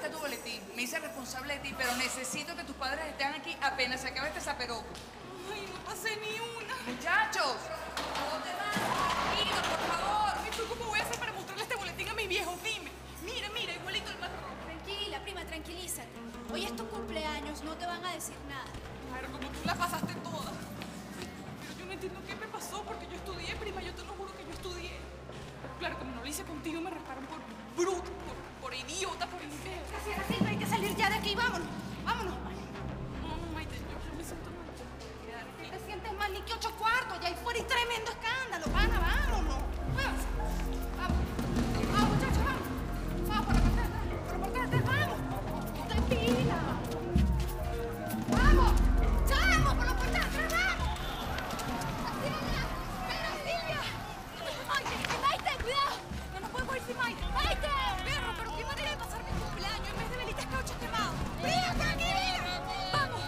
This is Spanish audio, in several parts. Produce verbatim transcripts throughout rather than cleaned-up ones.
busqué tu boletín, me hice responsable de ti, pero necesito que tus padres estén aquí apenas se acabe este zaperoco. Ay, no pasé ni una. Muchachos, ¿a dónde van? Tranquilos, por favor. ¿Y tú cómo voy a hacer para mostrarle este boletín a mis viejos? Dime. Mira, mira, igualito el marrón. Tranquila, prima, tranquilízate. Hoy es tu cumpleaños, no te van a decir nada. Claro, como tú la pasaste toda. Pero yo no entiendo qué me pasó, porque yo estudié, prima, yo te lo juro que yo estudié. Claro, como no lo hice contigo, me rasparon por bruto, por, por idiota, por imbécil. Así, así, hay que salir ya de aquí, vámonos, vámonos. No, no, Maite, yo, yo me siento mal. Quedar aquí. Te sientes mal ni que ocho cuartos, ya ahí fuera y tremendo escándalo, pana, vámonos. Vamos, vamos, vamos, muchachos, vamos. Vamos, por la parte de atrás, por la parte de atrás, vamos. Ponte pila. Vamos, vamos, por la parte de atrás, vamos. Así, allá. Pero, Silvia. Ay, Maite, cuidado. No nos podemos ir sin Maite. Maite. Perro, pero qué manera de pasar mi cumpleaños en vez de velitas cauchos quemados. Prima, tranquila. Vamos.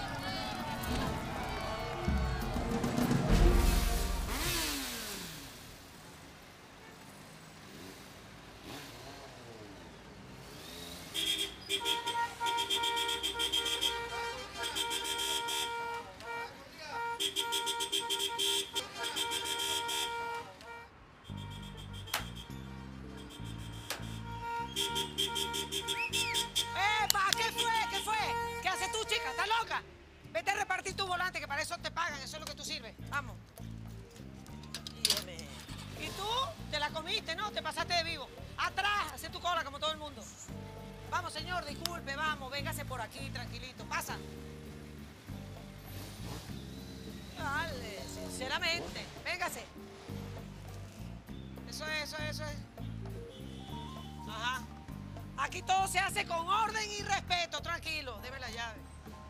¡Epa! ¿Qué fue? ¿Qué fue? ¿Qué haces tú, chica? ¿Estás loca? Vete a repartir tu volante, que para eso te pagan, eso es lo que tú sirves. Vamos. Híjole. ¿Y tú? Te la comiste, ¿no? Te pasaste de vivo. Atrás, hace tu cola como todo el mundo. Vamos, señor, disculpe, vamos, véngase por aquí, tranquilito. Pasa. Dale, sinceramente. Véngase. Eso es, eso es, eso es. Ajá. Aquí todo se hace con orden y respeto, tranquilo. Deme la llave.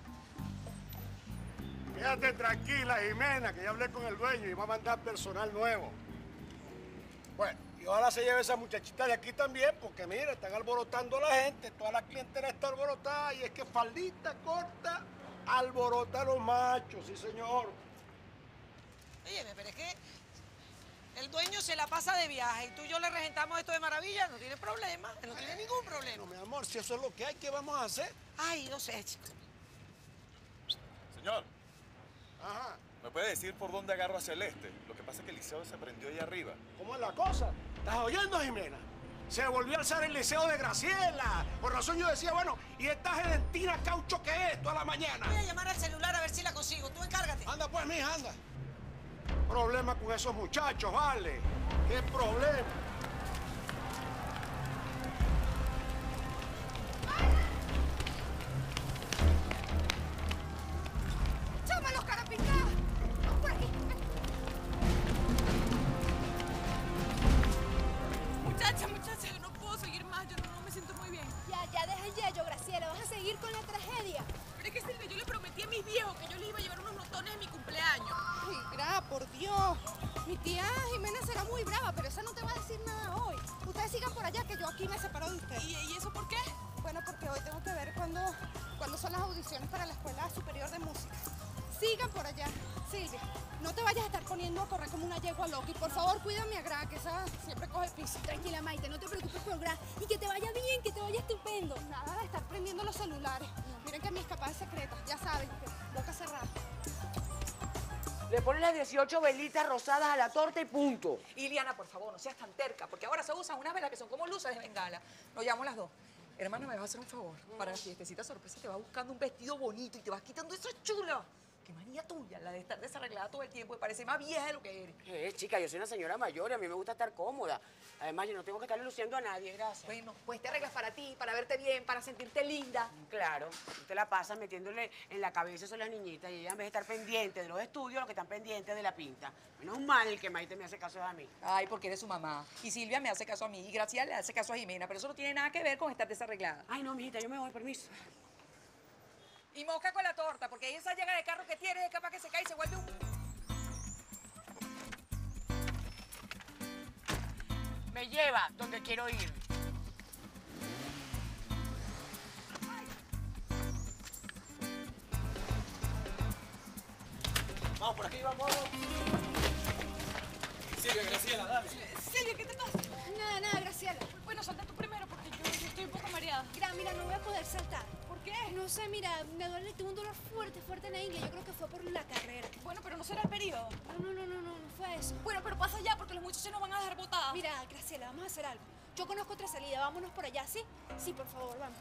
Quédate tranquila, Jimena, que ya hablé con el dueño y va a mandar personal nuevo. Bueno, y ojalá se lleve esa muchachita de aquí también, porque mira, están alborotando a la gente, toda la clientela está alborotada y es que faldita corta alborota a los machos, sí señor. Oye, pero es que el dueño se la pasa de viaje y tú y yo le regentamos esto de maravilla, no tiene problema, no tiene ningún problema. No, mi amor, si eso es lo que hay, ¿qué vamos a hacer? Ay, no sé, chico. Señor, Ajá, ¿me puede decir por dónde agarro a Celeste? Lo que pasa es que el liceo se prendió ahí arriba. ¿cómo es la cosa? ¿Estás oyendo, Jimena? Se volvió a alzar el liceo de Graciela. Por razón yo decía, bueno, ¿y esta gedentina caucho qué es toda la mañana? Voy a llamar al celular a ver si la consigo, tú encárgate. Anda pues, mija, anda. Problema con esos muchachos, vale. ¿Qué problema? ¡Chámalos, carapintadas! Vamos por aquí. Muchacha, muchacha, yo no puedo seguir más, yo no, no me siento muy bien. Ya, ya deja el yello, Graciela. Vas a seguir con la tragedia. Pero es que, Silvia, yo le prometí a mis viejos que yo les iba a llevar unos notones en mi cumpleaños. Ay, Gra, por Dios. Mi tía Jimena será muy brava, pero esa no te va a decir nada hoy. Ustedes sigan por allá, que yo aquí me separo de ustedes. ¿Y, y eso por qué? Bueno, porque hoy tengo que ver cuándo, cuándo son las audiciones para la Escuela Superior de Música. Sigan por allá. Silvia, no te vayas a estar poniendo a correr como una yegua loca. Y por favor, cuídame a Gra, que esa siempre coge piso. Tranquila, Maite, no te preocupes por Gra. Y que te vaya bien, que te vaya estupendo. Nada de estar prendiendo los celulares. Miren que mi escapada es secreta, ya saben, boca cerrada. Le pones las dieciocho velitas rosadas a la torta y punto. Iliana, por favor, no seas tan terca, porque ahora se usan unas velas que son como luces de bengala. Nos llevamos las dos. Hermana, ¿me vas a hacer un favor? Para la fiestecita sorpresa te vas buscando un vestido bonito y te vas quitando esa chula. Qué manía tuya, la de estar desarreglada todo el tiempo y parece más vieja de lo que eres. Eh, chica, yo soy una señora mayor y a mí me gusta estar cómoda. Además, yo no tengo que estarle luciendo a nadie, gracias. Bueno, pues te arreglas para ti, para verte bien, para sentirte linda. Claro, tú te la pasas metiéndole en la cabeza eso a las niñitas y ellas en vez de estar pendientes de los estudios, lo que están pendientes de la pinta. Menos mal que Maite me hace caso a mí. Ay, porque eres su mamá. Y Silvia me hace caso a mí y Graciela le hace caso a Jimena, pero eso no tiene nada que ver con estar desarreglada. Ay, no, mijita, yo me voy, permiso. Y mosca con la torta, porque esa llega de carro que tienes es capaz que se cae y se vuelve un... Me lleva donde quiero ir. Vamos por aquí, vamos. Silvia, Graciela, dale. Silvia, ¿qué te pasa? Nada, nada, Graciela. Bueno, salta tú primero porque yo, yo estoy estoy un poco mareada. Mira, mira, no voy a poder saltar. ¿Por qué? No sé, mira, me duele, tengo un dolor fuerte, fuerte en la ingle. Yo creo que fue por la carrera. Bueno, pero no será el periodo. No, no, no, no, no, no fue eso. Bueno, pero pasa ya porque los muchachos nos van a dejar botadas. Mira, Graciela, vamos a hacer algo. Yo conozco otra salida, vámonos por allá, ¿sí? Sí, por favor, vamos.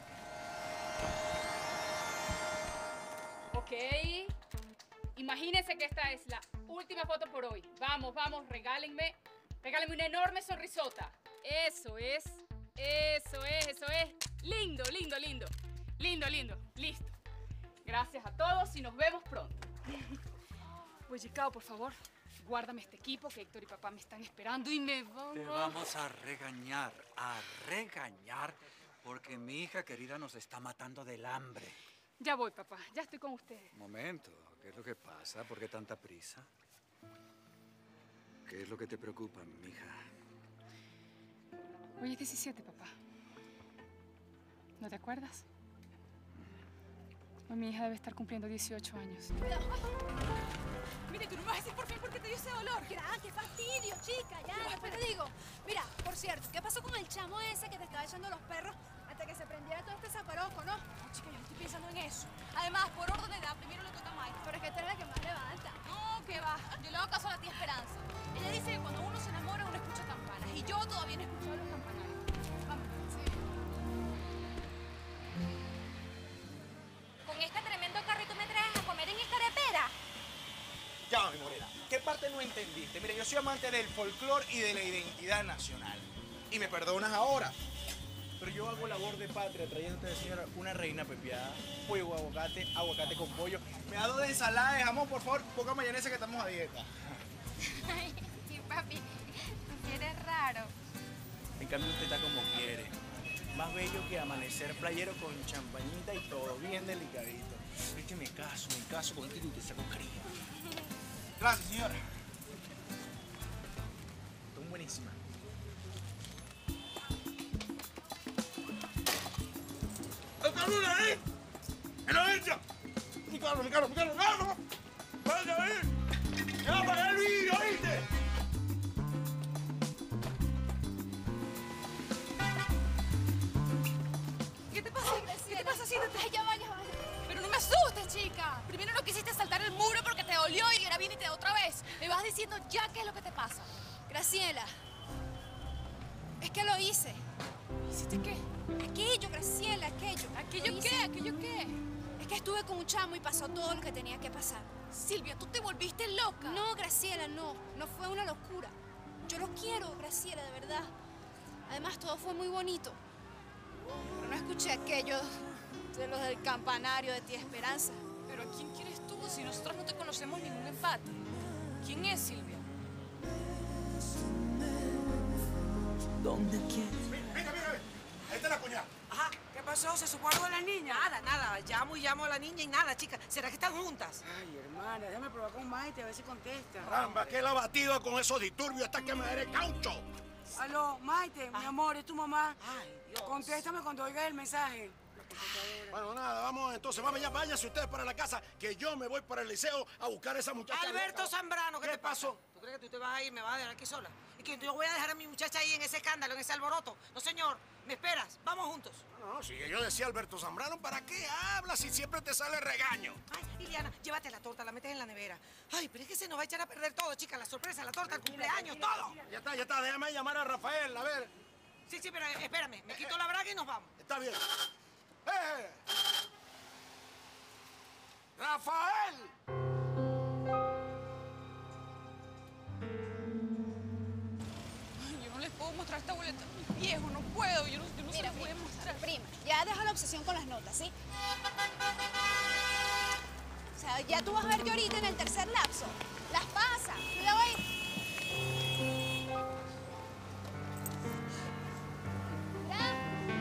Ok. Imagínense que esta es la última foto por hoy. Vamos, vamos, regálenme. Regálenme una enorme sonrisota. Eso es. Eso es, eso es. Lindo, lindo, lindo. Lindo, lindo. Listo. Gracias a todos y nos vemos pronto. Oye, Cao, por favor, guárdame este equipo que Héctor y papá me están esperando y me van Te a... vamos a regañar, a regañar, porque mi hija querida nos está matando del hambre. Ya voy, papá. Ya estoy con ustedes. Un momento, ¿qué es lo que pasa? ¿Por qué tanta prisa? ¿Qué es lo que te preocupa, mija? Hoy es diecisiete, papá. ¿No te acuerdas? Hoy mi hija debe estar cumpliendo dieciocho años. Mire, tú no me vas a decir por fin por qué te dio ese dolor. Ah, qué fastidio, chica, ya, después te digo. Mira, por cierto, ¿qué pasó con el chamo ese que te estaba echando los perros hasta que se prendiera todo este zaparoco, no? No, chica, yo no estoy pensando en eso. Además, por orden de edad, primero le toca a Mike. Pero es que tú eres la que más levanta. No, que va. Yo le hago caso a la tía Esperanza. Ella dice que cuando uno se enamora, uno escucha campanas. Y yo todavía no he escuchado los campanarios. Vamos. Sí. Con este tremendo carrito me traes a comer en esta arepera. Ya, mi morena, ¿qué parte no entendiste? Mira, yo soy amante del folclore y de la identidad nacional. Y me perdonas ahora. Pero yo hago labor de patria trayéndote de señora una reina pepiada, pollo aguacate, aguacate con pollo. Me ha dado de ensalada de jamón, por favor, poca mayonesa que estamos a dieta. Ay, sí, papi, si eres raro. En cambio usted está como quiere. Más bello que amanecer playero con champañita y todo, bien delicadito. Es que me caso, me caso contigo y te saco cariño. Gracias, señora. Están buenísimas. ¡El calor ahí! ¡En la derecha! ¡Mi carro, mi carro, mi carro! ¡Carro! ¡Vaya ahí! ¡Ya va a apagar el vídeo, oíste! ¿Qué te pasa? ¿Qué te pasa? Siéntate. Ay, ya va, ya va. Pero no me asustes, chica. Primero no quisiste saltar el muro porque te dolió y ahora viene y te da otra vez. Me vas diciendo ya qué es lo que te pasa. Graciela, es que lo hice. ¿Hiciste qué? Aquello, Graciela, aquello. ¿Aquello Lo qué? hice. ¿Aquello qué? Es que estuve con un chamo y pasó todo lo que tenía que pasar. Silvia, tú te volviste loca. No, Graciela, no. No fue una locura. Yo lo quiero, Graciela, de verdad. Además, todo fue muy bonito. Pero no escuché aquello de los del campanario de tía Esperanza. ¿Pero a quién quieres tú si nosotros no te conocemos ningún empate? ¿Quién es Silvia? ¿Dónde quieres? Venga, venga, venga. Ahí está la cuñada. Ajá, ¿qué pasó? ¿Se supo algo de las niñas? Nada, nada. Llamo y llamo a la niña y nada, chica. ¿Será que están juntas? Ay, hermana, déjame probar con Maite a ver si contesta. Caramba, que la batido con esos disturbios hasta que me daré caucho. Aló, Maite, mi amor, ¿es tu mamá? Ay, Dios. Contéstame cuando oigas el mensaje. Bueno, nada, vamos entonces, vamos ya, váyanse ustedes para la casa, que yo me voy para el liceo a buscar a esa muchacha. Alberto loca. Zambrano, ¿qué, ¿Qué te pasa? pasó? ¿Tú crees que tú te vas a ir, me vas a dejar aquí sola? Y que yo voy a dejar a mi muchacha ahí en ese escándalo, en ese alboroto. No, señor, me esperas, vamos juntos. No, no, si yo decía Alberto Zambrano, ¿para qué hablas si siempre te sale regaño? Ay, Liliana, llévate la torta, la metes en la nevera. Ay, pero es que se nos va a echar a perder todo, chica, la sorpresa, la torta, el cumpleaños, todo. Ya está, ya está, déjame llamar a Rafael, a ver. Sí, sí, pero espérame, me quito la braga y nos vamos. Está bien. ¡Eh! ¡Rafael! Ay, yo no les puedo mostrar esta boleta a mis viejos, no puedo, yo no, yo no se Mira, las voy a mira, mostrar. prima, ya deja la obsesión con las notas, ¿sí? O sea, ya tú vas a ver que ahorita en el tercer lapso las pasa. Cuidado ahí. Mira.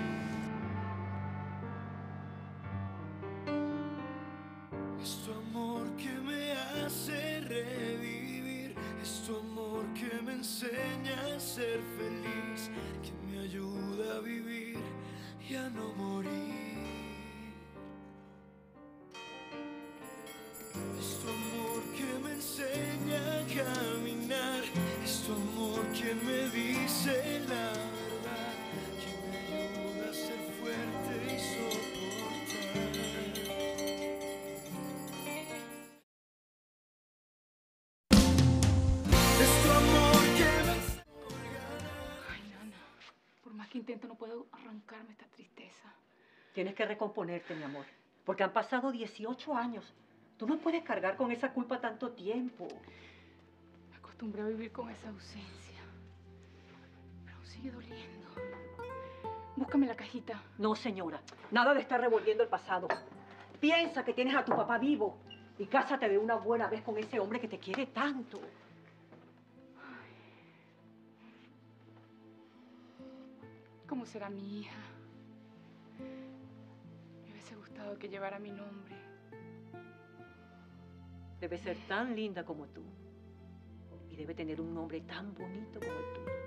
Es tu amor que me hace revivir, es tu amor que me enseña a ser feliz, que me ayuda a vivir y a no morir. Es tu amor que me enseña a caminar, es tu amor quien me dice la verdad, que me ayuda a ser feliz. más que intento no puedo arrancarme esta tristeza. Tienes que recomponerte, mi amor, porque han pasado dieciocho años. Tú no puedes cargar con esa culpa tanto tiempo. Me acostumbré a vivir con esa ausencia, pero aún sigue doliendo. Búscame la cajita. No, señora, nada de estar revolviendo el pasado. Piensa que tienes a tu papá vivo y cásate de una buena vez con ese hombre que te quiere tanto. ¿Cómo será mi hija? Me hubiese gustado que llevara mi nombre. Debe ser tan linda como tú. Y debe tener un nombre tan bonito como el tuyo.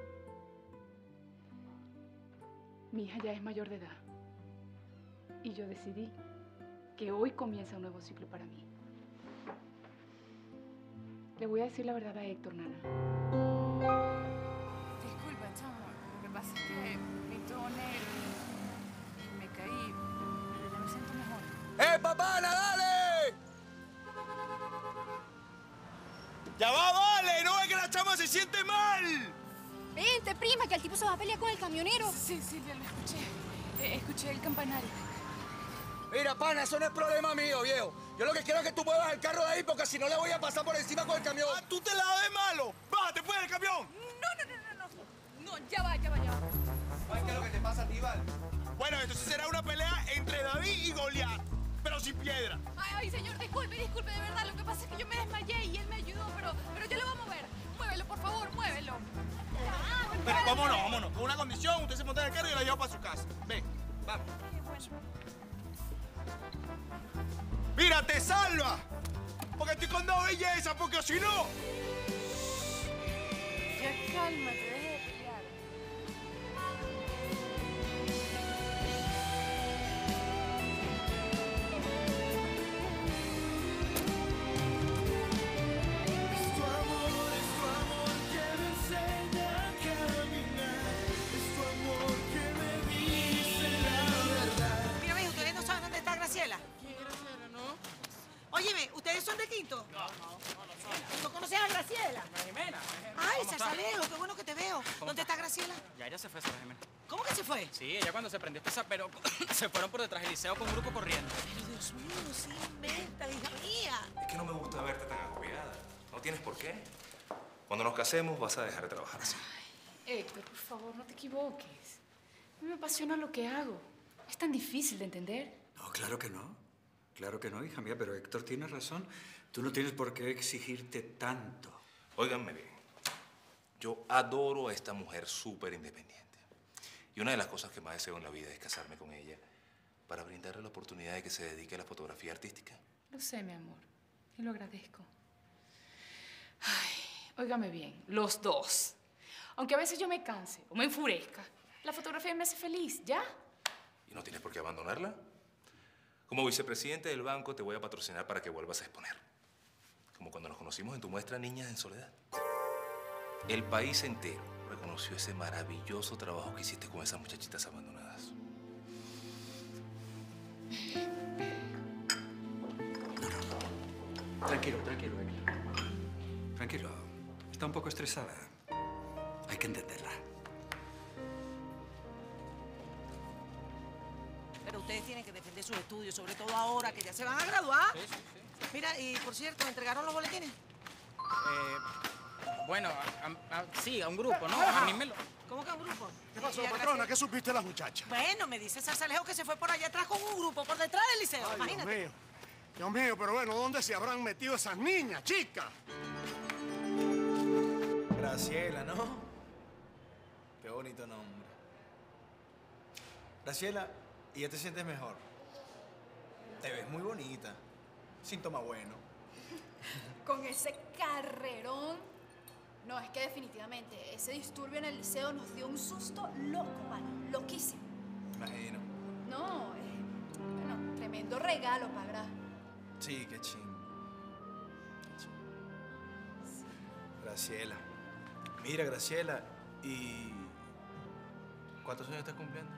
Mi hija ya es mayor de edad. Y yo decidí que hoy comienza un nuevo ciclo para mí. Le voy a decir la verdad a Héctor, Nana. Disculpa, chamo. Lo que pasa es que vi todo negro y me caí, pero ya me siento mejor. ¡Eh, papá, dale! ¡Ya va, vale! ¡No es que la chama se siente mal! Vente, prima, que el tipo se va a pelear con el camionero. Sí, sí, ya lo escuché. Eh, escuché el campanario. Mira, pana, eso no es problema mío, viejo. Yo lo que quiero es que tú muevas el carro de ahí porque si no le voy a pasar por encima con el camión. ¡Ah, tú te la das de malo! ¡Bájate, pues, del camión! No, no, no, no, no. No, ya va, ya va, ya va. ¿Sabes qué es lo que te pasa a ti, Val? Bueno, entonces será una pelea entre David y Goliat, pero sin piedra. Ay, ay, señor, disculpe, disculpe, de verdad. Lo que pasa es que yo me desmayé y él me ayudó, pero, pero yo lo voy a mover. Muévelo, por favor, muévelo. Pero vámonos, vámonos. Con una condición, usted se monta en el carro y yo la llevo para su casa. Ven, vamos. ¡Mira, te salva! Porque estoy con dos bellezas, porque si no... Ya cálmate, deje de pelear. Es tu amor, es tu amor que me enseña a caminar. Es tu amor que me dice la verdad. Mira, mijo, ustedes no saben dónde está Graciela. ¿Quién es Graciela, no? Óyeme, ¿ustedes son de Quinto? No, no, no, no soy. ¿No conoces a Graciela? Sara Jimena. Ay, ¿Cómo está? Sarsalejo, qué bueno que te veo. ¿Dónde está Graciela? Ya ella se fue, Sara Jimena. ¿Cómo que se fue? Sí, ella cuando se prendió esta pero se fueron por detrás del liceo con un grupo corriendo. Pero Dios mío, sí inventa, hija mía. Es que no me gusta verte tan agobiada. No tienes por qué. Cuando nos casemos vas a dejar de trabajar así. Héctor, por favor, no te equivoques. A mí me apasiona lo que hago. Es tan difícil de entender. No, claro que no. Claro que no, hija mía, pero Héctor tiene razón. Tú no tienes por qué exigirte tanto. Óiganme bien. Yo adoro a esta mujer súper independiente. Y una de las cosas que más deseo en la vida es casarme con ella para brindarle la oportunidad de que se dedique a la fotografía artística. Lo sé, mi amor. Y lo agradezco. Ay, óigame bien, los dos. Aunque a veces yo me canse o me enfurezca, la fotografía me hace feliz, ¿ya? ¿Y no tienes por qué abandonarla? Como vicepresidente del banco te voy a patrocinar para que vuelvas a exponer. Como cuando nos conocimos en tu muestra Niñas en Soledad. El país entero reconoció ese maravilloso trabajo que hiciste con esas muchachitas abandonadas. Tranquilo, tranquilo, Héctor. Tranquilo. Está un poco estresada. Hay que entenderla. Pero ustedes tienen que defender sus estudios, sobre todo ahora que ya se van a graduar. Sí, sí, sí. Mira, y por cierto, ¿entregaron los boletines? Eh, bueno, a- a- sí, a un grupo, ¿no? A mí me lo... ¿Cómo que a un grupo? ¿Qué pasó, Y a patrona? Graciela. ¿Qué supiste de las muchachas? Bueno, me dice Zarzalejo que se fue por allá atrás con un grupo, por detrás del liceo, Ay, imagínate. Dios mío. Dios mío, pero bueno, ¿dónde se habrán metido esas niñas, chicas? Graciela, ¿no? Qué bonito nombre. Graciela, ¿y ya te sientes mejor? Te ves muy bonita. Síntoma bueno. Con ese carrerón. No, es que definitivamente ese disturbio en el liceo nos dio un susto loco, mano. Loquísimo. Imagino. No, eh, bueno, tremendo regalo, pagra. Sí, qué ching. Qué ching. Graciela. Mira, Graciela, ¿y cuántos años estás cumpliendo?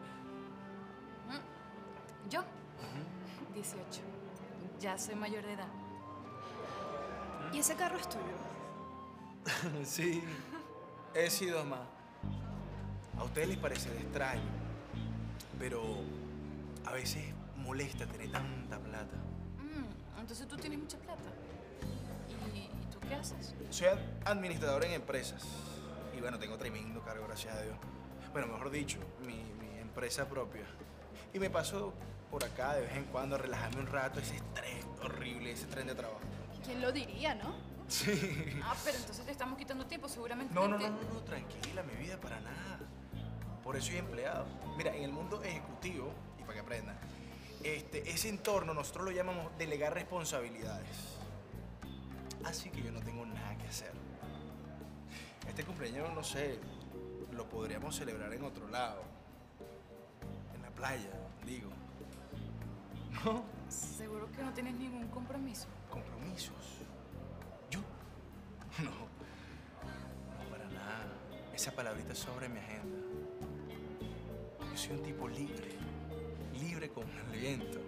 ¿Yo? dieciocho. Ya soy mayor de edad. ¿Y ese carro es tuyo? Sí, he sido más. A ustedes les parecerá extraño, pero a veces molesta tener tanta plata. Mm, entonces tú tienes mucha plata. ¿Y, y tú qué haces? Soy ad- administrador en empresas y bueno, tengo tremendo cargo, gracias a Dios. Bueno, mejor dicho, mi, mi empresa propia. Y me paso por acá de vez en cuando a relajarme un rato, ese estrés horrible, ese tren de trabajo. ¿Quién lo diría, no? Sí. Ah, pero entonces te estamos quitando tiempo, seguramente. No, no, te- no, no, no, tranquila, mi vida, para nada. Por eso soy empleado. Mira, en el mundo ejecutivo, y para que aprendan, este, ese entorno nosotros lo llamamos delegar responsabilidades. Así que yo no tengo nada que hacer. Este cumpleaños, no sé, lo podríamos celebrar en otro lado. En la playa, digo. ¿No? ¿Seguro que no tienes ningún compromiso? ¿Compromisos? ¿Yo? No. No, para nada. Esa palabrita sobre mi agenda. Yo soy un tipo libre. Libre como el viento.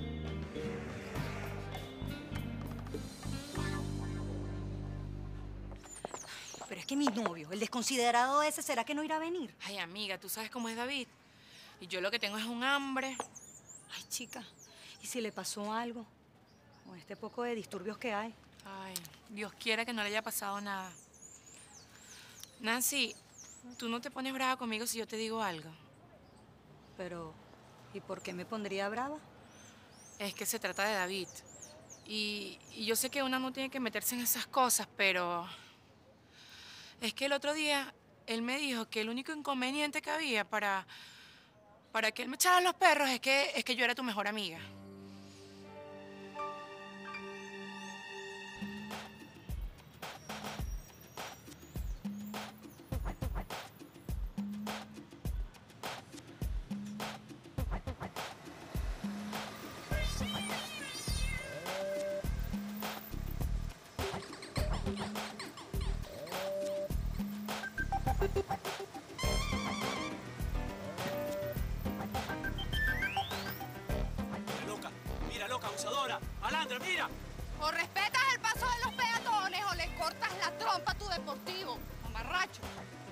Pero es que mi novio, el desconsiderado ese, ¿será que no irá a venir? Ay, amiga, tú sabes cómo es David. Y yo lo que tengo es un hambre. Ay, chica, ¿y si le pasó algo? Con este poco de disturbios que hay. Ay, Dios quiera que no le haya pasado nada. Nancy, ¿tú no te pones brava conmigo si yo te digo algo? Pero, ¿y por qué me pondría brava? Es que se trata de David. Y, y yo sé que una no tiene que meterse en esas cosas, pero... Es que el otro día él me dijo que el único inconveniente que había para... para que él me echara los perros es que, es que yo era tu mejor amiga. Mira, loca, mira, loca, abusadora. Alandra, mira. O respetas el paso de los peatones o le cortas la trompa a tu deportivo, mamarracho.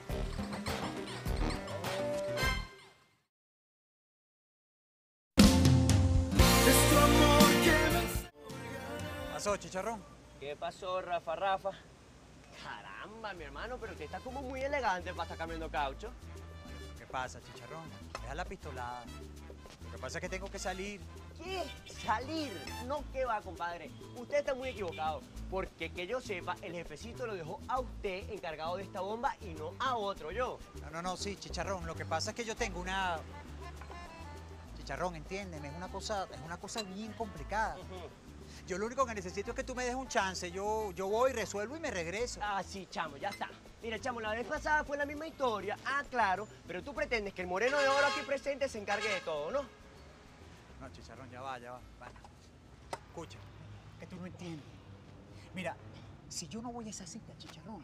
Es tu amor que me... ¿Pasó, chicharrón? ¿Qué pasó, Rafa, Rafa? Caramba, mi hermano, pero que está como muy elegante para estar cambiando caucho. ¿Qué pasa, chicharrón? Deja la pistolada. Lo que pasa es que tengo que salir. ¿Qué? ¿Salir? No, ¿qué va, compadre? Usted está muy equivocado, porque que yo sepa, el jefecito lo dejó a usted encargado de esta bomba y no a otro yo. No, no, no, sí, chicharrón. Lo que pasa es que yo tengo una... Chicharrón, entiéndeme, es una cosa, es una cosa bien complicada. Yo lo único que necesito es que tú me des un chance. Yo, yo voy, resuelvo y me regreso. Ah, sí, chamo, ya está. Mira, chamo, la vez pasada fue la misma historia. Ah, claro, pero tú pretendes que el moreno de oro aquí presente se encargue de todo, ¿no? No, chicharrón, ya va, ya va. va. Escucha, que tú no entiendes. Mira, si yo no voy a esa cita, chicharrón,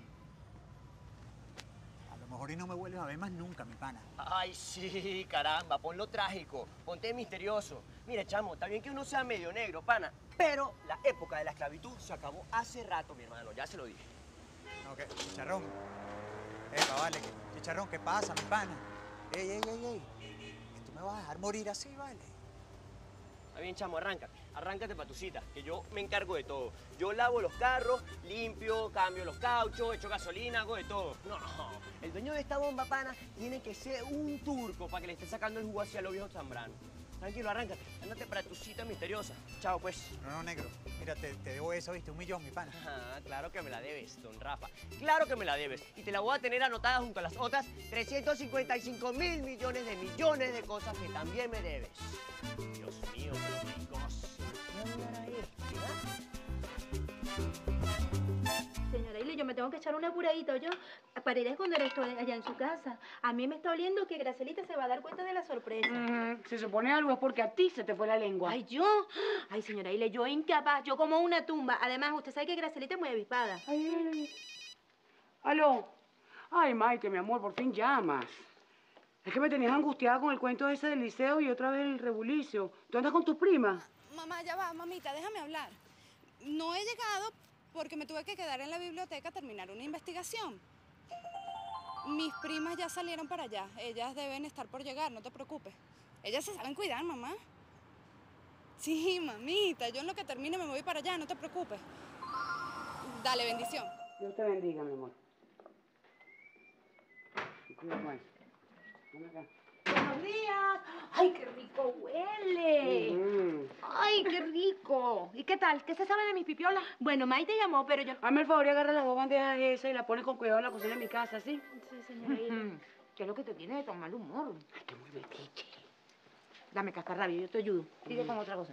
a lo mejor y no me vuelves a ver más nunca, mi pana. Ay, sí, caramba, ponlo trágico, ponte misterioso. Mira, chamo, está bien que uno sea medio negro, pana, pero la época de la esclavitud se acabó hace rato, mi hermano, ya se lo dije. No, que, chicharrón. Epa, vale, que, chicharrón, ¿qué pasa, mi pana? Ey, ey, ey, ey. Que tú me vas a dejar morir así, vale. Está bien, chamo, arráncate. Arráncate para tu cita, que yo me encargo de todo. Yo lavo los carros, limpio, cambio los cauchos, echo gasolina, hago de todo. No, el dueño de esta bomba, pana, tiene que ser un turco para que le esté sacando el jugo hacia los viejos zambranos. Tranquilo, arráncate. Ándate para tu cita misteriosa. Chao, pues. No, no, negro. Mira, te, te debo eso, ¿viste? Un millón, mi pana. Ah, claro que me la debes, don Rafa. Claro que me la debes. Y te la voy a tener anotada junto a las otras trescientos cincuenta y cinco mil millones de millones de cosas que también me debes. Dios mío, pero qué cosa. ¿Qué hablar ahí? Señora Ile, yo me tengo que echar un apuradito yo para ir a esconder esto allá en su casa. A mí me está oliendo que Gracelita se va a dar cuenta de la sorpresa. Mm, si se pone algo es porque a ti se te fue la lengua. Ay, yo. Ay, señora Ile, yo incapaz, yo como una tumba. Además, usted sabe que Gracelita es muy avispada. Ay, ay, ay. Aló. Ay, Maite, mi amor, por fin llamas. Es que me tenías angustiada con el cuento ese del liceo y otra vez el rebulicio. ¿Tú andas con tus primas? Mamá, ya va, mamita, déjame hablar. No he llegado porque me tuve que quedar en la biblioteca a terminar una investigación. Mis primas ya salieron para allá. Ellas deben estar por llegar, no te preocupes. Ellas se saben cuidar, mamá. Sí, mamita, yo en lo que termine me voy para allá, no te preocupes. Dale, bendición. Dios te bendiga, mi amor. Cuida con eso. Ven acá. Buenos días. ¡Ay, qué rico huele! Mm. ¡Ay, qué rico! ¿Y qué tal? ¿Qué se sabe de mis pipiolas? Bueno, May te llamó, pero yo... Hazme el favor y agarra las dos bandejas esas y las pones con cuidado en la cocina de mi casa, ¿sí? Sí, señora. ¿Qué es lo que te tiene de tan mal humor? Ay, que muy metiche. Dame cascarrabia, yo te ayudo. Sigue con otra cosa.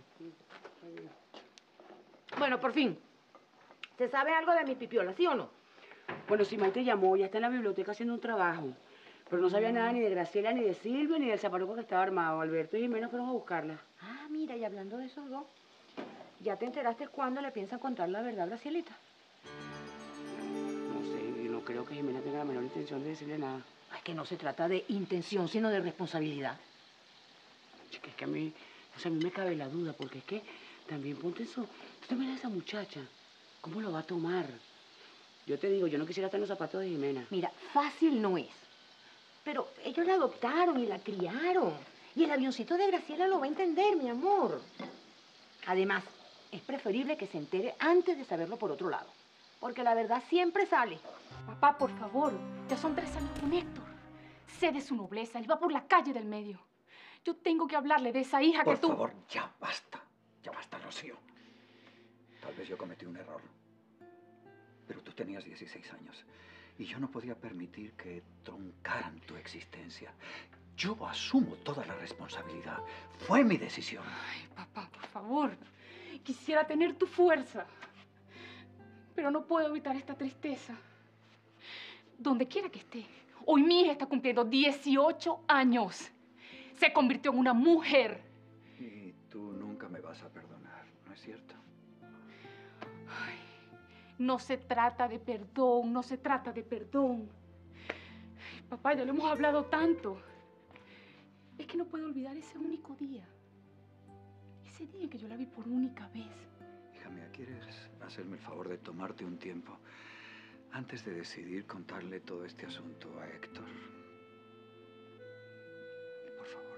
Bueno, por fin. ¿Se sabe algo de mis pipiolas, sí o no? Bueno, si May te llamó, ya está en la biblioteca haciendo un trabajo. Pero no sabía nada ni de Graciela, ni de Silvio, ni del zaparuco que estaba armado. Alberto y Jimena fueron a buscarla. Ah, mira, y hablando de esos dos, ¿ya te enteraste cuándo le piensan contar la verdad a Gracielita? No sé, y no creo que Jimena tenga la menor intención de decirle nada. Es que no se trata de intención, sino de responsabilidad. Chica, es que a mí, o sea, a mí me cabe la duda, porque es que también ponte eso. Tú te miras a esa muchacha, ¿cómo lo va a tomar? Yo te digo, yo no quisiera estar en los zapatos de Jimena. Mira, fácil no es. Pero ellos la adoptaron y la criaron. Y el avioncito de Graciela lo va a entender, mi amor. Además, es preferible que se entere antes de saberlo por otro lado. Porque la verdad siempre sale. Papá, por favor, ya son tres años con Héctor. Sé de su nobleza, él va por la calle del medio. Yo tengo que hablarle de esa hija Por que tú... Por favor, ya basta. Ya basta, Rocío. Tal vez yo cometí un error. Pero tú tenías dieciséis años. Y yo no podía permitir que truncaran tu existencia. Yo asumo toda la responsabilidad. Fue mi decisión. Ay, papá, por favor. Quisiera tener tu fuerza. Pero no puedo evitar esta tristeza. Donde quiera que esté. Hoy mi hija está cumpliendo dieciocho años. Se convirtió en una mujer. Y tú nunca me vas a perdonar, ¿no es cierto? Ay, no se trata de perdón, no se trata de perdón. Ay, papá, ya lo hemos hablado tanto. Es que no puedo olvidar ese único día. Ese día en que yo la vi por única vez. Hija mía, ¿quieres hacerme el favor de tomarte un tiempo antes de decidir contarle todo este asunto a Héctor? Por favor.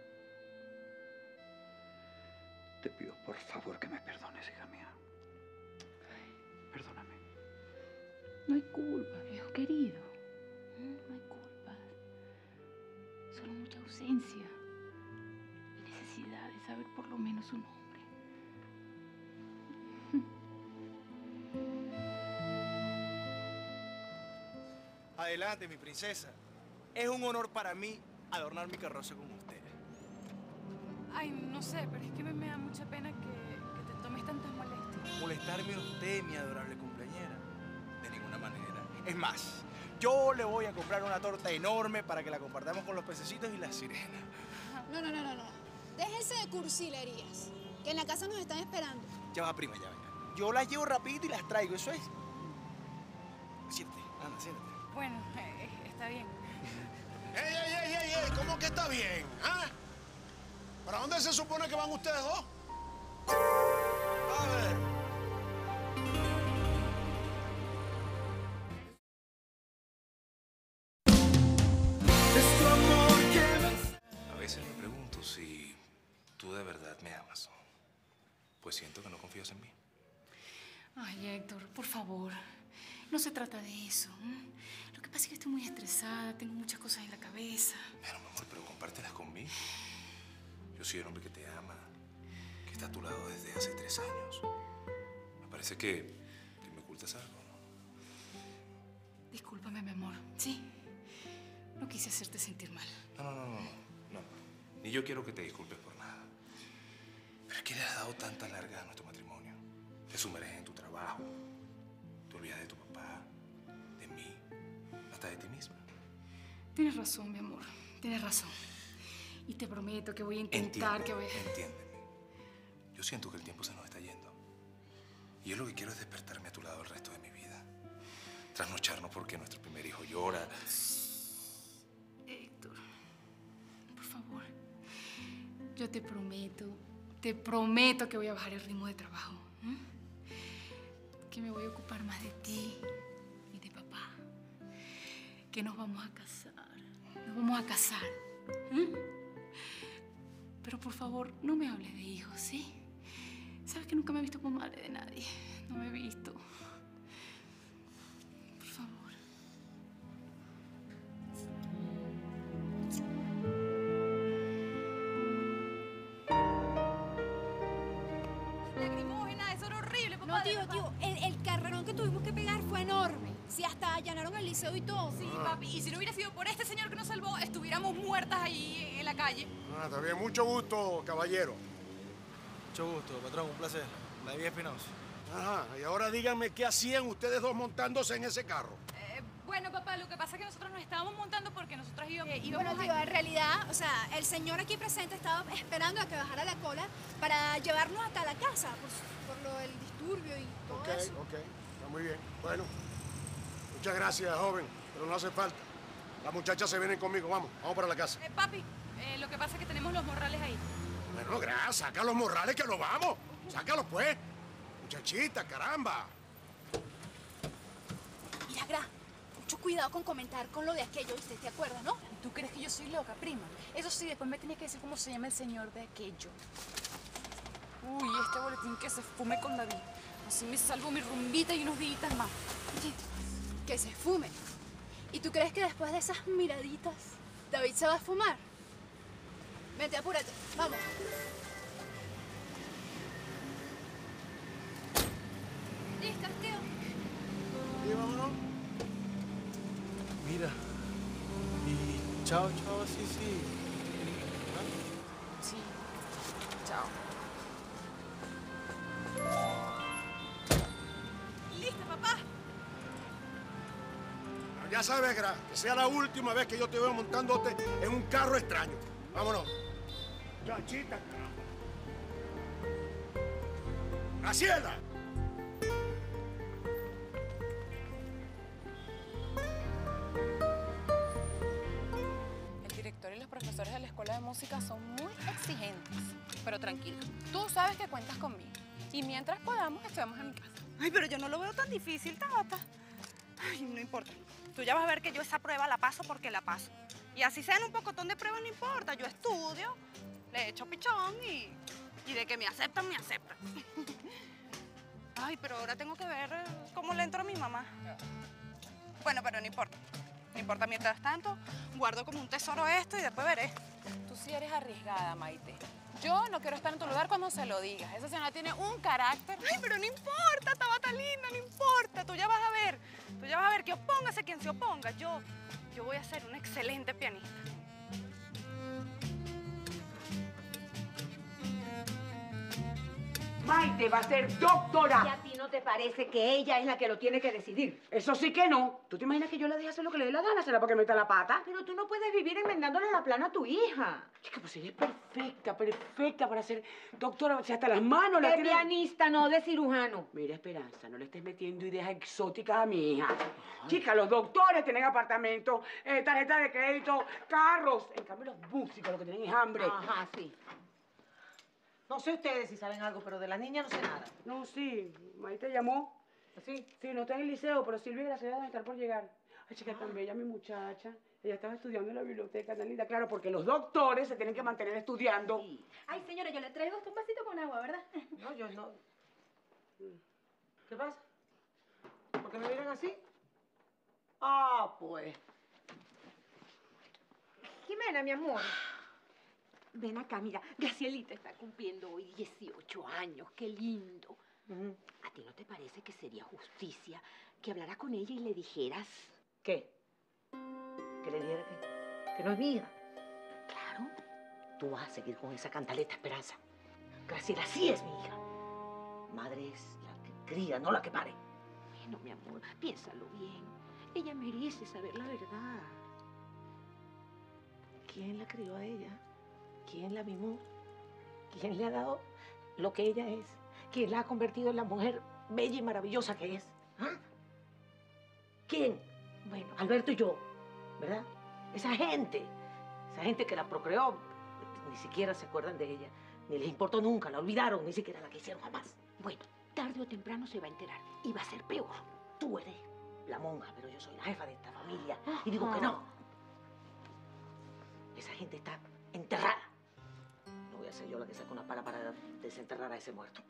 Te pido por favor que me perdones, hija mía. Perdóname. No hay culpa, viejo querido. No hay culpa. Solo mucha ausencia. Y necesidad de saber por lo menos su nombre. Adelante, mi princesa. Es un honor para mí adornar mi carroza con usted. Ay, no sé, pero es que me, me da mucha pena que, que te tomes tantas molestias. Molestarme a usted, mi adorable cumpleañera. De ninguna manera. Es más, yo le voy a comprar una torta enorme para que la compartamos con los pececitos y las sirenas. No, no, no, no, no. Déjense de cursilerías, que en la casa nos están esperando. Ya va, prima, ya venga. Yo las llevo rapidito y las traigo, eso es. Siéntate, anda, siéntate. Bueno, eh, está bien. ¡Ey, ey, ey, ey, ey! ¿Cómo que está bien? ¿Ah? ¿Para dónde se supone que van ustedes dos? A ver. A veces me pregunto si tú de verdad me amas. Pues siento que no confías en mí. Ay, Héctor, por favor. No se trata de eso. ¿eh? Lo que pasa es que estoy muy estresada, tengo muchas cosas en la cabeza. Bueno, mi amor, pero compártelas conmigo. Yo soy el hombre que te ama, que está a tu lado desde hace tres años. Me parece que, que me ocultas algo, ¿no? Discúlpame, mi amor. Sí. No quise hacerte sentir mal. No, no, no, no, no. no. Ni yo quiero que te disculpes por nada. Pero es que le has dado tanta larga a nuestro matrimonio. Te sumerges en tu trabajo. Te olvidas de tu papá, de mí, hasta de ti misma. Tienes razón, mi amor. Tienes razón. Y te prometo que voy a intentar Entiéndeme, que voy a... entiéndeme. Yo siento que el tiempo se nos está yendo. Y yo lo que quiero es despertarme a tu lado el resto de mi vida. Trasnocharnos porque nuestro primer hijo llora. Héctor, por favor. Yo te prometo, te prometo que voy a bajar el ritmo de trabajo. ¿eh? Que me voy a ocupar más de ti y de papá. que nos vamos a casar. Nos vamos a casar. ¿Mm? Pero por favor, no me hables de hijos, ¿sí? Sabes que nunca me he visto como madre de nadie. No me he visto. Por favor. Lacrimógena, eso era horrible, papá. No, tío, tío, el, el carrerón que tuvimos que pegar fue enorme. Sí, hasta allanaron el liceo y todo. Sí, papi, y si no hubiera sido por este señor que nos salvó, estuviéramos muertas ahí en la calle. Ah, está bien, mucho gusto, caballero. Mucho gusto, patrón, un placer. David Espinosa. Ajá, y ahora díganme qué hacían ustedes dos montándose en ese carro. Eh, bueno, papá, lo que pasa es que nosotros nos estábamos montando porque nosotros íbamos... Y bueno, tío, en realidad, o sea, el señor aquí presente estaba esperando a que bajara la cola para llevarnos hasta la casa por, por lo del disturbio y todo Ok, eso. ok, está muy bien. Bueno, muchas gracias, joven, pero no hace falta. Las muchachas se vienen conmigo, vamos, vamos para la casa. Eh, papi, eh, lo que pasa es que tenemos los morrales ahí. Bueno, gracias, saca los morrales que lo vamos. Sácalos, pues. Muchachita, caramba. Mira, Gra, mucho cuidado con comentar con lo de aquello, ¿viste? ¿Te acuerdas, no? ¿Tú crees que yo soy loca, prima? Eso sí, después me tienes que decir cómo se llama el señor de aquello. Uy, este boletín que se fume con David. Así me salvo mi rumbita y unos días más. Oye, que se fume. ¿Y tú crees que después de esas miraditas, David se va a fumar? Vente, apúrate. Vamos. ¿Listas, tío? Sí, vámonos. Mira. Y chao, chao, sí, sí. Sí. Chao. ¿Lista, papá? Ya sabes, Gra, que sea la última vez que yo te veo montándote en un carro extraño. Vámonos. Muchachita, caramba. Graciela. El director y los profesores de la escuela de música son muy exigentes. Pero tranquilo, tú sabes que cuentas conmigo. Y mientras podamos, estudiamos en mi casa. Ay, pero yo no lo veo tan difícil, Tabata. Ay, no importa. Tú ya vas a ver que yo esa prueba la paso porque la paso. Y así sean un pocotón de pruebas, no importa. Yo estudio, le echo pichón y, y de que me aceptan, me aceptan. Ay, pero ahora tengo que ver eh, cómo le entro a mi mamá. Bueno, pero no importa. No importa, mientras tanto, guardo como un tesoro esto y después veré. Tú sí eres arriesgada, Maite. Yo no quiero estar en tu lugar cuando se lo digas. Esa señora tiene un carácter. Ay, pero no importa, Tabata linda, no importa. Tú ya vas a ver. Tú ya vas a ver que opóngase quien se oponga. Yo, yo voy a ser una excelente pianista. Maite va a ser doctora. ¿Y a ti no te parece que ella es la que lo tiene que decidir? Eso sí que no. ¿Tú te imaginas que yo le deje hacer lo que le dé la gana? ¿Será porque meta la pata? Pero tú no puedes vivir enmendándole la plana a tu hija. Chica, pues ella es perfecta, perfecta para ser doctora. O sea, hasta las manos las De tiene... pianista, no de cirujano. Mira, Esperanza, no le estés metiendo ideas exóticas a mi hija. Chica, los doctores tienen apartamentos, eh, tarjetas de crédito, carros. En cambio, los músicos lo que tienen es hambre. Ajá, sí. No sé ustedes si saben algo, pero de la niña no sé nada. No, sí. Maite llamó. ¿Sí? Sí, no está en el liceo, pero Silvia y Graciela deben estar por llegar. Ay, chica, tan bella mi muchacha. Ella estaba estudiando en la biblioteca, tan linda. Claro, porque los doctores se tienen que mantener estudiando. Sí. Ay, señora, yo le traigo hasta un vasito con agua, ¿verdad? No, yo no. ¿Qué pasa? ¿Por qué me miran así? Ah, pues. Jimena, mi amor. Ven acá, mira. Gracielita está cumpliendo hoy dieciocho años. Qué lindo. Uh-huh. ¿A ti no te parece que sería justicia que hablara con ella y le dijeras... ¿Qué? ¿Que le dijera qué? ¿Que no es mi hija? Claro. Tú vas a seguir con esa cantaleta, Esperanza. Graciela sí es mi hija. Madre es la que cría, no la que pare. Bueno, mi amor, piénsalo bien. Ella merece saber la verdad. ¿Quién la crió a ella? ¿Quién la mimó? ¿Quién le ha dado lo que ella es? ¿Quién la ha convertido en la mujer bella y maravillosa que es? ¿Ah? ¿Quién? Bueno, Alberto y yo, ¿verdad? Esa gente, esa gente que la procreó, ni siquiera se acuerdan de ella, ni les importó nunca, la olvidaron, ni siquiera la quisieron jamás. Bueno, tarde o temprano se va a enterar y va a ser peor. Tú eres la monja, pero yo soy la jefa de esta familia. Y digo que no. Esa gente está enterrada. No voy a ser yo la que saque una pala para desenterrar a ese muerto.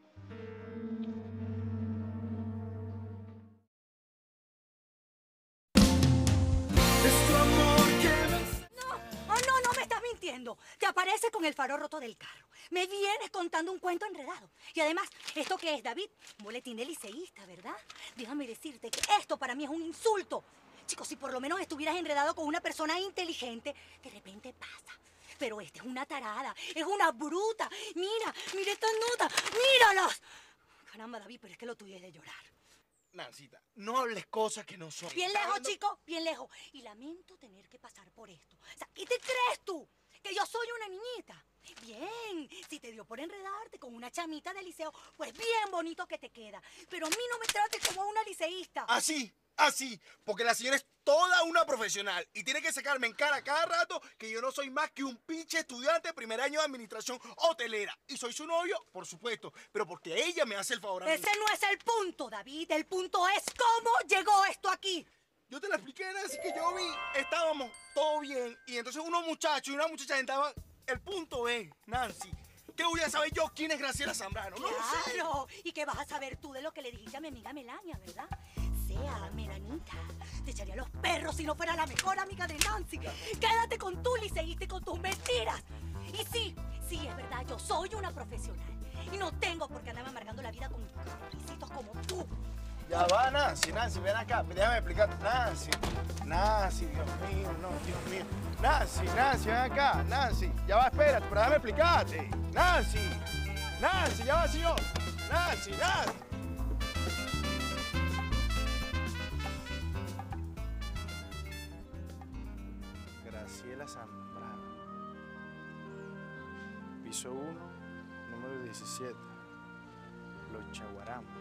Oh, no, no me estás mintiendo. Te apareces con el faro roto del carro. Me vienes contando un cuento enredado. Y además, ¿esto qué es, David? Un boletín de liceísta, ¿verdad? Déjame decirte que esto para mí es un insulto. Chicos, si por lo menos estuvieras enredado con una persona inteligente, de repente pasa. Pero esta es una tarada, es una bruta. Mira, mira estas notas, míralas. Caramba, David, pero es que lo tuyo es de llorar. Nancita, no hables cosas que no son. Bien lejos, chico, bien lejos. Y lamento tener que pasar por esto. O sea, ¿qué te crees tú? ¿Que yo soy una niñita? Bien, si te dio por enredarte con una chamita de liceo, pues bien bonito que te queda. Pero a mí no me trates como a una liceísta. Así, así, porque la señora es toda una profesional y tiene que sacarme en cara cada rato que yo no soy más que un pinche estudiante de primer año de administración hotelera. Y soy su novio, por supuesto, pero porque ella me hace el favor a mí. Ese no es el punto, David. El punto es cómo llegó esto aquí. Yo te la expliqué, Nancy, que yo vi, estábamos todo bien, y entonces unos muchachos y una muchacha entraban. El punto es, Nancy, ¿qué voy a saber yo quién es Graciela Zambrano? No lo sé. Claro, y qué vas a saber tú de lo que le dijiste a mi amiga Melania, ¿verdad? Sea, Melanita, te echaría los perros si no fuera la mejor amiga de Nancy. Quédate con tu liceísta y con tus mentiras. Y sí, sí, es verdad, yo soy una profesional. Y no tengo por qué andarme amargando la vida con capricitos como tú. Ya va, Nancy, Nancy, ven acá, déjame explicarte. Nancy, Nancy, Dios mío, no, Dios mío. Nancy, Nancy, ven acá, Nancy, ya va, espérate, pero déjame explicarte. Nancy, Nancy, ya va, señor. Nancy, Nancy. Graciela Zambrano. Piso uno, número diecisiete. Los Chaguaramos.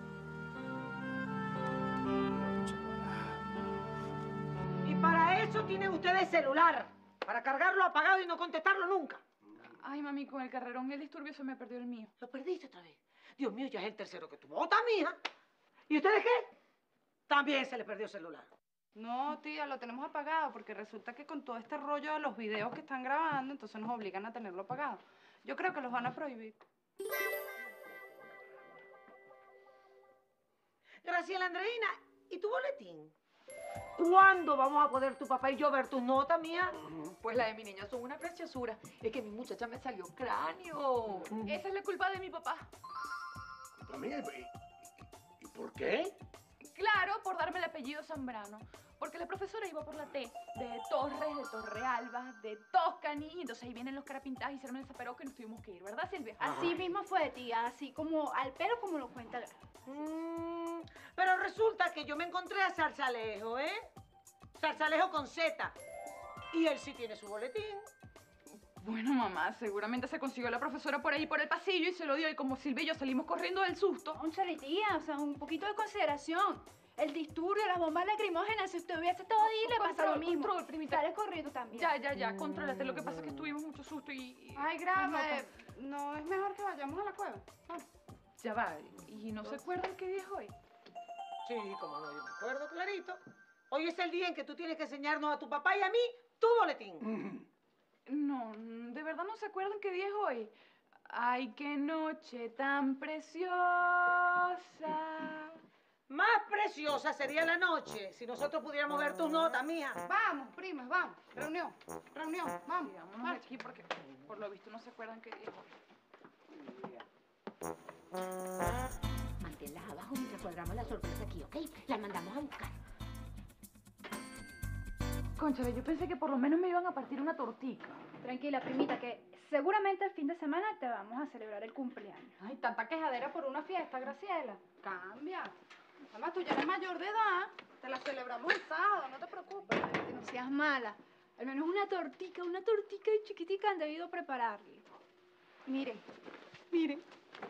Y para eso tienen ustedes celular. Para cargarlo apagado y no contestarlo nunca. Ay, mami, con el carrerón y el disturbio se me perdió el mío. ¿Lo perdiste otra vez? Dios mío, ya es el tercero que tu bota, mija. ¿Y ustedes qué? También se les perdió el celular. No, tía, lo tenemos apagado porque resulta que con todo este rollo de los videos que están grabando, entonces nos obligan a tenerlo apagado. Yo creo que los van a prohibir. Graciela Andreina, ¿y tu boletín? ¿Cuándo vamos a poder tu papá y yo ver tus notas, mía? Pues la de mi niña son una preciosura. Es que mi muchacha me salió cráneo. Esa es la culpa de mi papá. ¿Culpa mía? ¿Y, y por qué? Claro, por darme el apellido Zambrano. Porque la profesora iba por la T de Torres, de Torrealba, de Toscani. Y entonces ahí vienen los carapintados y hicieron el zaperoco y nos tuvimos que ir, ¿verdad, Silvia? Así mismo fue, tía. Así como al pelo como lo cuenta Gra. Mm, pero resulta que yo me encontré a Zarzalejo, ¿eh? Zarzalejo con Z. Y él sí tiene su boletín. Bueno, mamá, seguramente se consiguió la profesora por ahí por el pasillo y se lo dio. Y como Silvia y yo salimos corriendo del susto. Cónchale, tía, o sea, un poquito de consideración. El disturbio, las bombas lacrimógenas, si usted hubiese estado ahí, le pasa lo mismo. Control, primita. Sale corriendo también. Ya, ya, ya, contrólate. Lo que pasa es que estuvimos mucho susto y... y Ay, grave. No es mejor que vayamos a la cueva. Vamos. Ya va, ¿y no se acuerdan qué día es hoy? Sí, como no, yo me acuerdo clarito. Hoy es el día en que tú tienes que enseñarnos a tu papá y a mí tu boletín. No, ¿de verdad no se acuerdan qué día es hoy? Ay, qué noche tan preciosa. Más preciosa sería la noche si nosotros pudiéramos ver tus notas, mija. Vamos, primas, vamos. Reunión, reunión, vamos. Vámonos de aquí porque por lo visto no se acuerdan qué día es hoy. Manténlas abajo mientras cuadramos la sorpresa aquí, ¿ok? La mandamos a buscar. Cónchale, yo pensé que por lo menos me iban a partir una tortica. Tranquila, primita, que seguramente el fin de semana te vamos a celebrar el cumpleaños. Ay, tanta quejadera por una fiesta, Graciela. Cambia. Además, tú ya eres mayor de edad. Te la celebramos el sábado, no te preocupes. Que no seas mala. Al menos una tortica, una tortica chiquitica han debido prepararle. Miren, miren.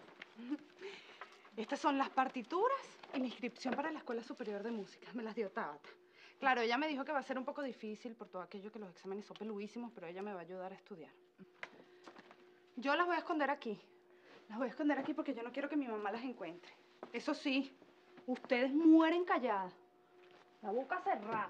Estas son las partituras y la inscripción para la Escuela Superior de Música. Me las dio Tabata. Claro, ella me dijo que va a ser un poco difícil por todo aquello que los exámenes son peludísimos, pero ella me va a ayudar a estudiar. Yo las voy a esconder aquí. Las voy a esconder aquí porque yo no quiero que mi mamá las encuentre. Eso sí, ustedes mueren calladas. La boca cerrada.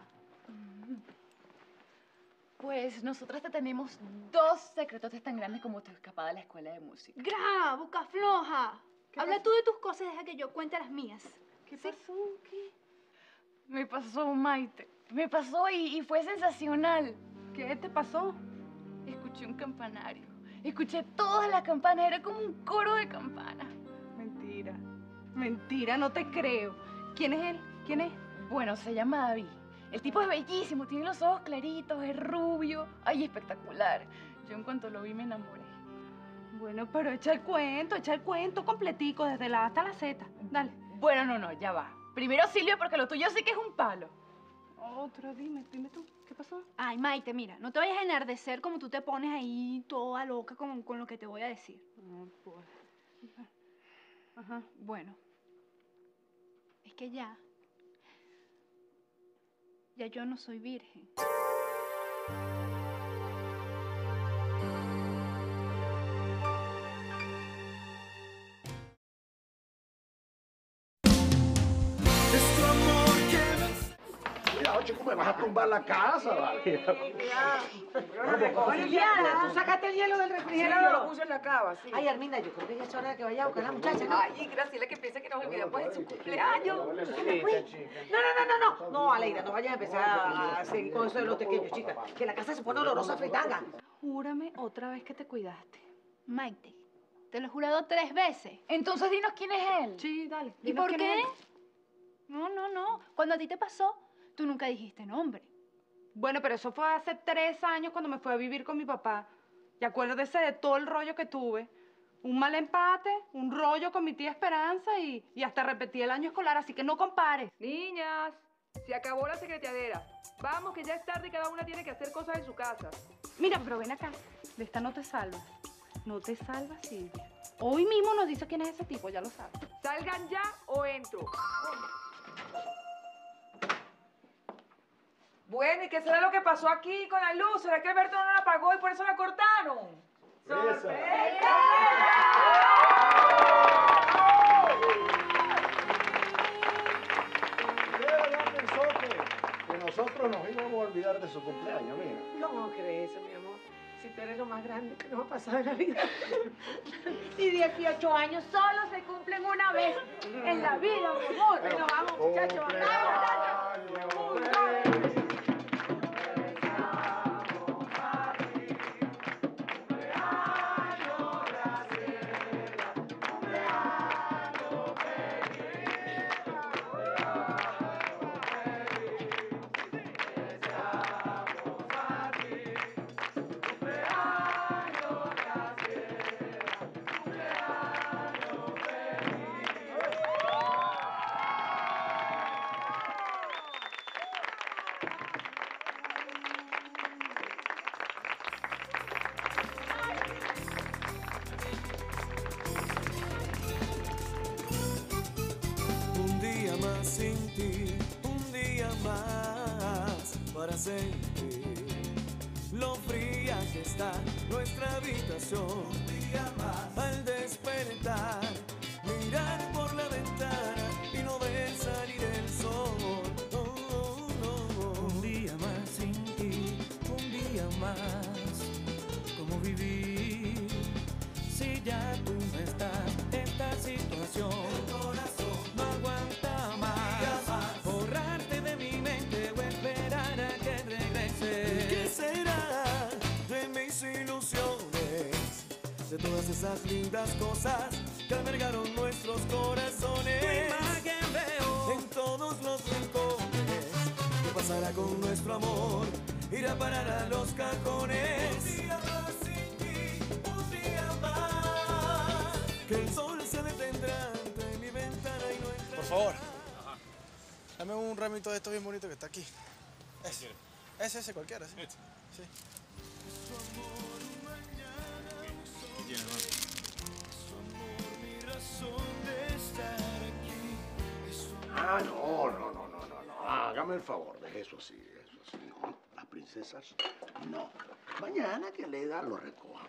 Pues nosotras te tenemos dos secretos tan grandes como tu escapada a la escuela de música. ¡Gra! ¡Boca floja! Habla tú de tus cosas y deja que yo cuente las mías. ¿Qué pasó? ¿Qué? Me pasó, Maite. Me pasó y, y fue sensacional. ¿Qué te pasó? Escuché un campanario. Escuché todas las campanas. Era como un coro de campanas. Mentira. Mentira, no te creo. ¿Quién es él? ¿Quién es? Bueno, se llama David. El tipo es bellísimo, tiene los ojos claritos, es rubio. Ay, espectacular. Yo en cuanto lo vi me enamoré. Bueno, pero echa el cuento, echa el cuento completico, desde la A hasta la Z. Dale. Bueno, no, no, ya va. Primero Silvia, porque lo tuyo sí que es un palo. Otro, dime, dime tú, ¿qué pasó? Ay, Maite, mira, no te vayas a enardecer como tú te pones ahí toda loca con, con lo que te voy a decir. No, pues. Ajá, bueno. Es que ya... Ya yo no soy virgen. Cuidado, chico, me vas a tumbar la casa, ¿vale? Liliana, ¿tú sacaste el hielo del refrigerador? Sí, yo lo puse en la cava, sí. Ay, Arminda, yo creo que ya es hora de que vaya a buscar a la muchacha, ¿no? Ay, Graciela, que piensa que nos olvidamos de su cumpleaños. No, no, no, no, no. No, Aleida, no vayas a empezar a seguir con eso de los pequeños, chicas. Que la casa se pone olorosa a fritanga. Júrame otra vez que te cuidaste. Maite, te lo he jurado tres veces. Entonces dinos quién es él. Sí, dale. ¿Y dinos por quién qué? es. No, no, no. Cuando a ti te pasó, tú nunca dijiste nombre. Bueno, pero eso fue hace tres años cuando me fui a vivir con mi papá. Y acuérdese de todo el rollo que tuve. Un mal empate, un rollo con mi tía Esperanza y, y hasta repetí el año escolar, así que no compares. Niñas, se acabó la secretadera. Vamos, que ya es tarde y cada una tiene que hacer cosas en su casa. Mira, pero ven acá. De esta no te salvas. No te salvas, Silvia. Hoy mismo nos dice quién es ese tipo, ya lo sabes. Salgan ya o entro. Bueno, ¿y qué será lo que pasó aquí con la luz? ¿Será que Alberto no la apagó y por eso la cortaron? ¡Sorpresa! Ya pensó que, que nosotros nos íbamos a olvidar de su cumpleaños, mira. ¿Cómo crees eso, mi amor? Si tú eres lo más grande que nos ha pasado en la vida. Y dieciocho años solo se cumplen una vez en la vida, mi amor. Venga, vamos, muchachos. Un día más sin ti, un día más para sentir lo fría que está nuestra habitación. Un día más al despertar, mirar por la ventana y no ver salir el sol. Oh, oh, oh. Un día más sin ti, un día más, ¿cómo vivir? Si ya tú no estás, esta situación el corazón no aguanta más. Borrarte de mi mente o esperar a que regrese. ¿Qué será de mis ilusiones? De todas esas lindas cosas que albergaron nuestros corazones. Tu imagen veo en todos los rincones. ¿Qué pasará con nuestro amor? Irá a parar a los cajones. Un día más sin ti, un día más. Que el sol se detendrá ante mi ventana y no entrará. Por favor. Dame un ramito de estos bien bonito que está aquí. Ese. Ese, ese, cualquiera, sí. Sí. ¿Qué tienes, hermano? Su amor, mi razón de estar aquí. Ah, no, no, no, no, no, no. Hágame el favor, deje eso así, eso así. No, las princesas, no. Mañana que Leda lo recoja.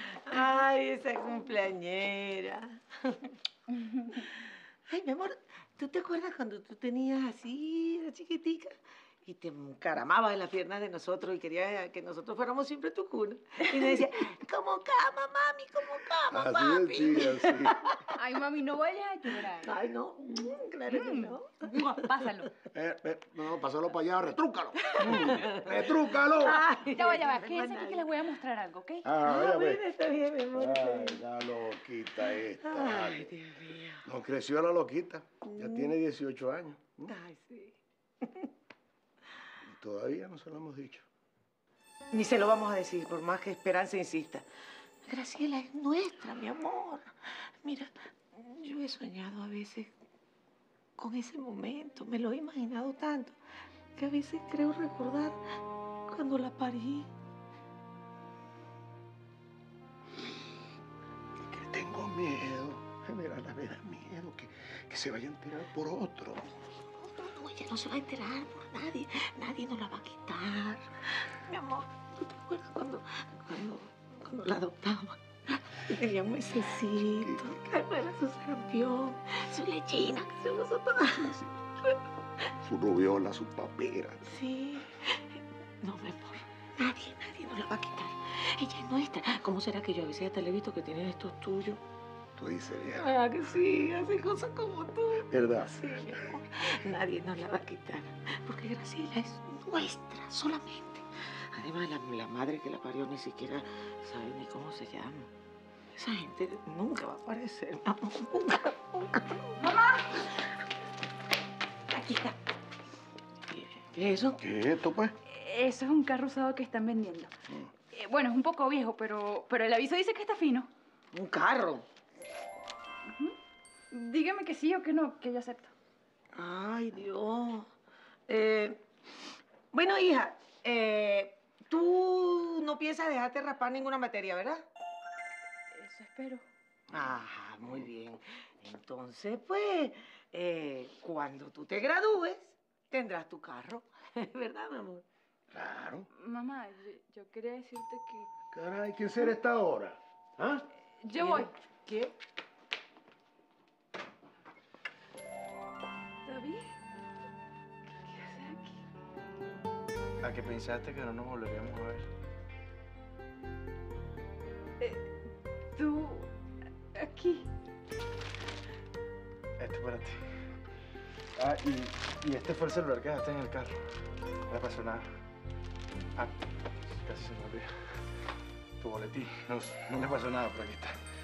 Ay, esa cumpleañera. Ay, mi amor, ¿Tú te acuerdas cuando tú tenías así, la chiquitica? Y te encaramabas en las piernas de nosotros y querías que nosotros fuéramos siempre tu cuna. Y nos decía, como cama, mami, como cama, papi. Así es, sí, así. Ay, mami, no vayas a llorar. Ay, no, mm, claro que no. Pásalo. Eh, eh, no, pásalo para allá, retrúcalo. Mm, retrúcalo. Ay, ya va, ya va. Quédense aquí que les voy a mostrar algo, ¿ok? Ah, vaya, bueno, pues. está bien, mi amor. Ay, la loquita esta. Ay, Dios mío. No creció la loquita. Ya tiene dieciocho años. Ay, sí. Todavía no se lo hemos dicho. Ni se lo vamos a decir, por más que Esperanza insista. Graciela es nuestra, mi amor. Mira, yo he soñado a veces con ese momento. Me lo he imaginado tanto que a veces creo recordar cuando la parí. Que tengo miedo. General, me da miedo que, que se vaya a enterar por otro. No, ella no se va a enterar por nadie. Nadie nos la va a quitar. Mi amor, ¿tú te acuerdas cuando, cuando, cuando la adoptamos? Tenía un mesecito. Claro, era su sarampión, su lechina, que se puso toda. Su rubiola, su papera. Sí. No, mi amor, nadie, nadie nos la va a quitar. Ella es nuestra. ¿Cómo será que yo a veces hasta le he visto que tienen estos tuyos? Tú dices, vieja. Ah, que sí, hace cosas como tú. ¿Verdad? Sí, mi amor. Nadie nos la va a quitar. Porque Graciela es nuestra, solamente. Además, la, la madre que la parió ni siquiera sabe ni cómo se llama. Esa gente nunca va a aparecer, mamá. Nunca, nunca. ¡Mamá! Aquí está. ¿Qué es eso? ¿Qué es esto, pues? Eso es un carro usado que están vendiendo. Eh, bueno, es un poco viejo, pero, pero el aviso dice que está fino. ¿Un carro? Dígame que sí o que no, que yo acepto. Ay, Dios. Eh, bueno, hija, eh, tú no piensas dejarte raspar ninguna materia, ¿verdad? Eso espero. Ajá, muy bien. Entonces, pues, eh, cuando tú te gradúes, tendrás tu carro. ¿Verdad, mi amor? Claro. Mamá, yo, yo quería decirte que... Caray, ¿quién será esta hora? ¿Ah? Yo voy. ¿Qué? ¿David? ¿Qué haces aquí? ¿A qué pensaste que no nos volveríamos a ver? Eh, tú... aquí. Esto es para ti. Ah, y, y este fue el celular que dejaste en el carro. No le pasó nada. Ah, casi se me olvida. Tu boletín. No, no le pasó nada, pero aquí está.